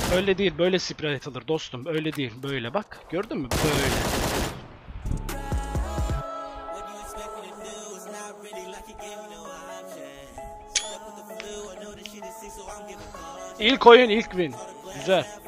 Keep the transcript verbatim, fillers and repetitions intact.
Öyle değil, böyle sprey atılır dostum. Öyle değil, böyle bak. Gördün mü? Böyle. İlk oyun, ilk win. Güzel.